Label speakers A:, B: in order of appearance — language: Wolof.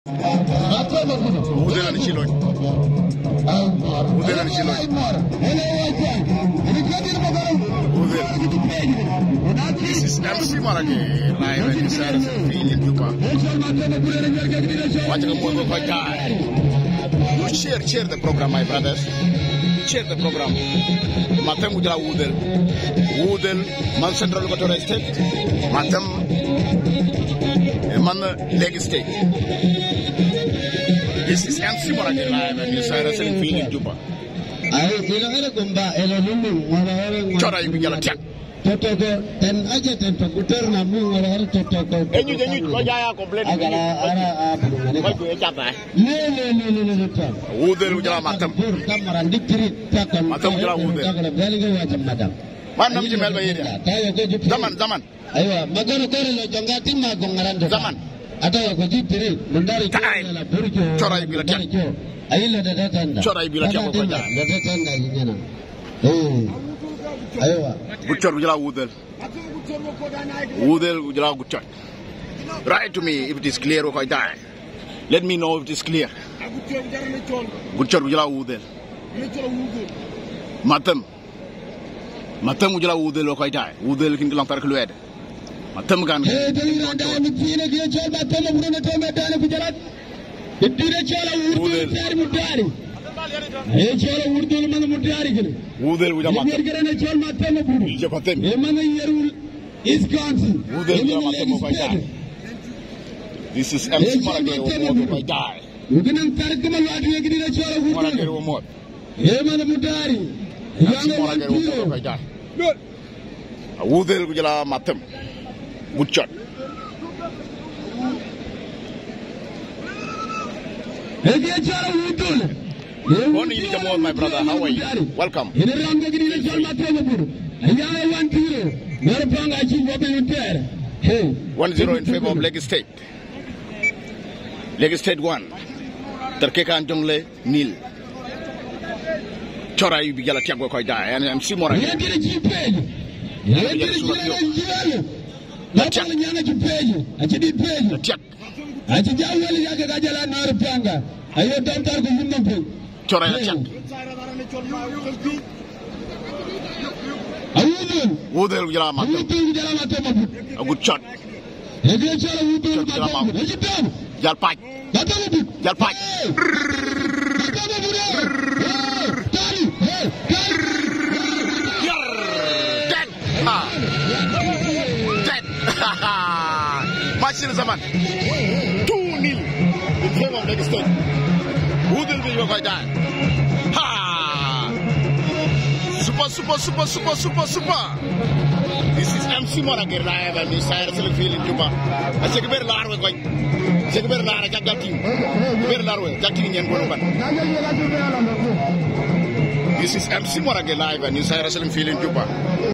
A: Awudhool and Chilo. Awudhool and Chilo. This is MC Marage live and inside of the field in Juba. Watching a movie by guy. You share the program, my brothers. Share the program. Mathem Ujala Awudhool. Awudhool, Man Central Agutchot State. Mathem, Man Lake State. This is MC Marage live and inside of the field in Juba. Chora you begin a check.
B: Totoko ten aja ten tokuter namu orang totoko.
A: Enyu kau jaya komplain.
B: Kau no.
A: Awudhool Ujala Mathem.
B: Kamaran dikiri takkan.
A: Mathem Ujala Awudhool.
B: Takkan balik wajib madam.
A: Mana mesti melba ini? Zaman.
B: Ayo, magana kau lo jangati magongaran.
A: Zaman.
B: Atau kau dikiri mendari.
A: Chora you begin a check.
B: Ayo dah datang.
A: Chora you begin a check.
B: Datang dah ini na. Ayo.
A: Agutchot Ujala Awudhool. Awudhool Ujala Agutchot. Write to me if it is clear or I die. Let me know if it is clear. Agutchot Ujala Awudhool. Mathem Ujala Awudhool or I die. Awudhool kin lang tar keluar. Mathem kan. Awudhool Ujala Mathem. This is MC Marage or I die. Marage or more. Awudhool Ujala Mathem. Agutchot. Bonnie Jamal, my brother, how are you? Welcome.
B: 1-0
A: in favor of Lake State. Lake State 1. Terkekan Jongle nil. Chora you begala tiago koi die and MC Marage. Chora ya check. Awudhool Ujala Mathem. Agutchot. Jalpaj. Dead. Machine Zaman. 2-0 in favor of Lake State. Awudhool will go down. Ha! Super. This is MC Marage live and inside of the field in Juba. I say very large way. Say very large Jackie. Very large Jackie in Yangon. This is MC Marage live and inside of the field in Juba.